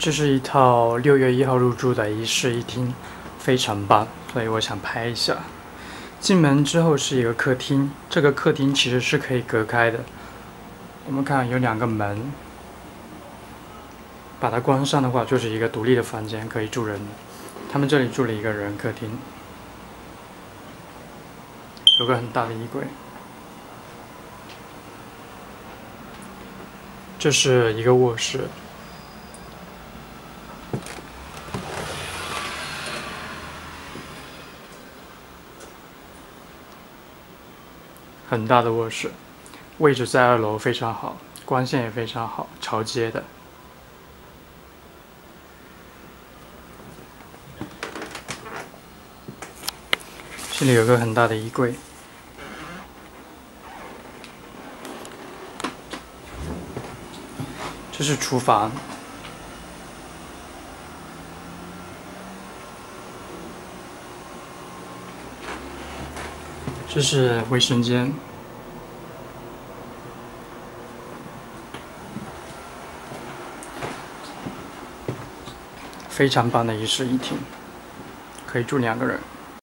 这是一套6月1号入住的一室一厅，非常棒，所以我想拍一下。进门之后是一个客厅，这个客厅其实是可以隔开的。我们看有2个门，把它关上的话就是一个独立的房间，可以住人的。他们这里住了1个人，客厅有个很大的衣柜。这是一个卧室。很大的卧室，位置在2楼，非常好，光线也非常好，朝街的。这里有个很大的衣柜，这是厨房，这是卫生间。非常棒的一室一厅，可以住2个人。